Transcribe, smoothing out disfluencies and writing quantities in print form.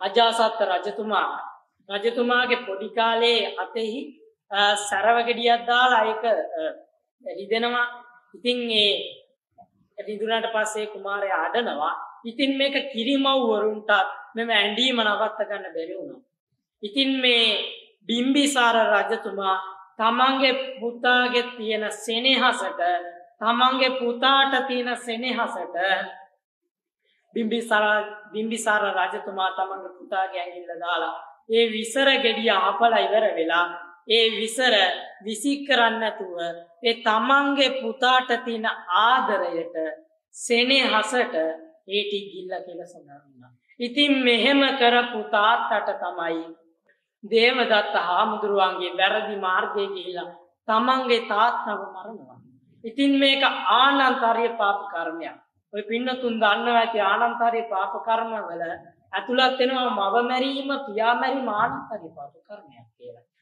අජාසත් රජතුමාගේ පොඩි කාලේ අතෙහි සරව ගෙඩියක් දාලා ඒක රිදෙනවා. ඉතින් ඒ රිදුනාට පස්සේ කුමාරයා අඬනවා. ඉතින් මේක කිරිමව් වරුන්ට මෙම ඇඬීම නවත්ත ගන්න බැරි වුණා. ඉතින් මේ බිම්බිසාර රජතුමා තමන්ගේ පුතාගේ තියෙන සෙනෙහසට තමන්ගේ පුතාට තියෙන සෙනෙහසට බිම්බිසාර රජතුමා තමන්ගේ පුතාගේ ඇඟිල්ල දාලා ඒ විසර ගෙඩිය ආපලා ඉවර වෙලා ඒ විසර විසි කරන්න නැතුව ඒ තමන්ගේ පුතාට තියෙන ආදරයට සෙනෙහසට ඒටි ගිල්ල කියලා සඳහන් වුණා. ඉතින් මෙහෙම කරපු තාත්තට තමයි දේවදත්ත හාමුදුරුවන්ගේ වැරදි මාර්ගයේ ගිහිලා තමන්ගේ තාත්තව මරනවා. ඉතින් මේක ආනන්තරීය පාප කර්මයක්. ඔය පින්නතුන් දන්නවා ඇති ආනන්තරීය පාප කර්ම වල ඇතුළත් වෙනවා මව මැරීම, පියා මැරීම ආනන්තරීය පාප කර්මයක් කියලා.